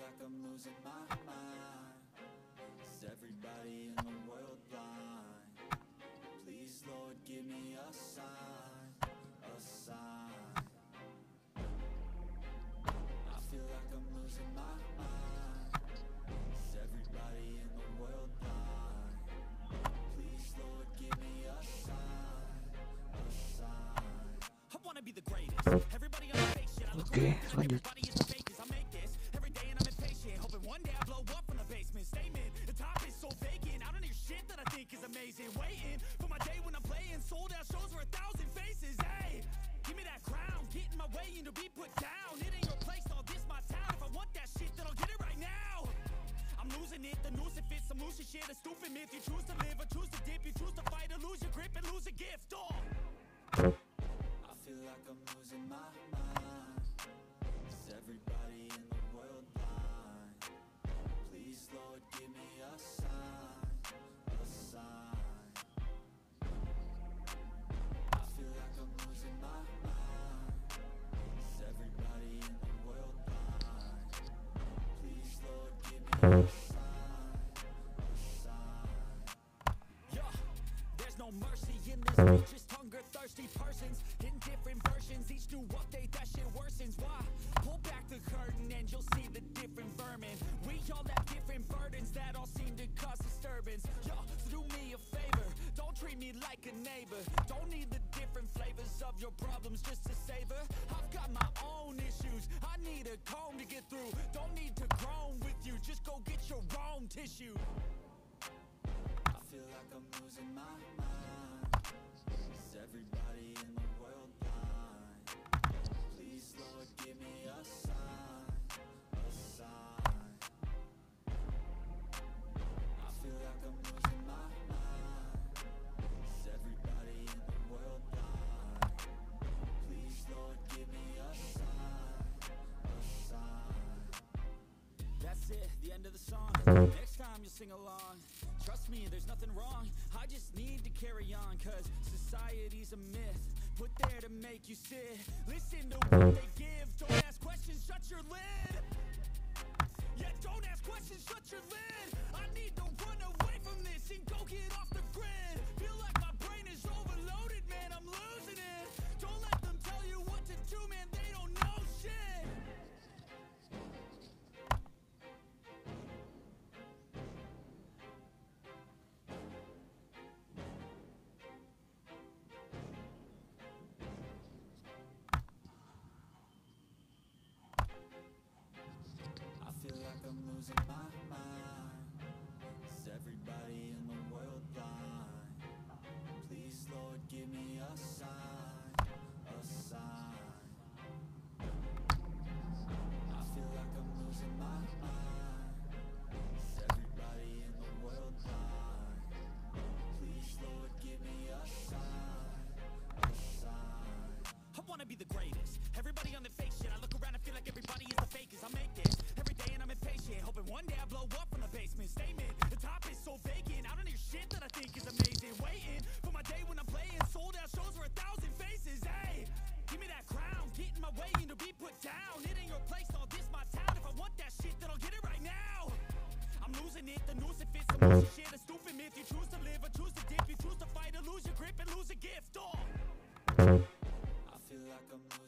like I'm losing my mind. Is everybody in the world blind? Please, Lord, give me a sign, a sign. I feel like I'm losing my mind. Is everybody in the world blind? Please, Lord, give me a sign, a sign. I wanna be the greatest. Everybody on the fake shit. I look Oke, around, lanjut. everybody is the fakest. I make this every day and I'm impatient, hoping one day I blow up from the basement. Statement, the top is so vacant. I don't hear shit that I think is amazing. Waiting for my day when I'm playing sold out shows for 1,000 faces. Hey, give me that crown, get in my way and to be put down. It ain't your place, all this my town. If I want that shit, then I'll get it right now. I'm losing it, the noose it fits, some losing shit, a stupid myth. You choose to live or choose to dip, you choose to fight or lose your grip and lose a gift. Oh, I feel like I'm losing my mind. Is everybody in the world blind? Please, Lord, give me a sign, a sign. I feel like I'm losing my mind. Is everybody in the world blind? Please, Lord, give me a sign, a sign. Yeah, there's no mercy in this bitch, just hunger-thirsty persons in different versions. Each new update, that shit worsens. Why? Pull back the curtain and you'll see the different vermin. We all have different burdens that all seem to cause disturbance. Yo, so do me a favor, don't treat me like a neighbor. Don't need the different flavors of your problems just to savor. I've got my own issues, I need a comb to get through. Don't need to groan with you, just go get your own tissue. I feel like I'm losing my mind. Is everybody in the world blind? Please, Lord, give me a sign, a sign. I feel like I'm losing my mind. Is everybody in the world blind? Please, Lord, give me a sign, a sign. That's it, the end of the song. Next time you'll sing along. Trust me, there's nothing wrong. I just need to carry on, cause society's a myth put there to make you sit. Listen to what they give. Don't ask questions, shut your lid. Yeah, don't ask questions, shut your lid. I need to run away from this and go get off the grid. Feel like my brain is overloaded, man, I'm losing it. Don't let them tell you what to do, man, they don't know shit. I feel like I'm losing my mind. Is everybody in the world blind? Please, Lord, give me a sign, a sign. I feel like I'm losing my mind. Is everybody in the world blind? Please, Lord, give me a sign, a sign. I wanna be the greatest. Everybody on the fake shit. I look around and feel like everybody is the fakest. I make this every day and I'm impatient, hoping one day I blow up from the basement. Statement, the top is so vacant. I don't hear shit that I think is amazing. Waiting for my day when I'm playing sold out shows for 1,000 faces. Hey, give me that crown, get in my way and to be put down. It ain't your place, all this my town. If I want that shit, then I'll get it right now. I'm losing it, the noose it fits, some losing shit, a stupid myth. You choose to live or choose to dip, you choose to fight or lose your grip and lose a gift. Oh, I feel like I'm